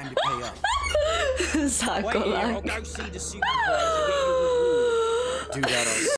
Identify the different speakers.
Speaker 1: time to pay up.
Speaker 2: Zakolak.
Speaker 1: Wait here, I'll go see the supervisor, get your reward. Do that,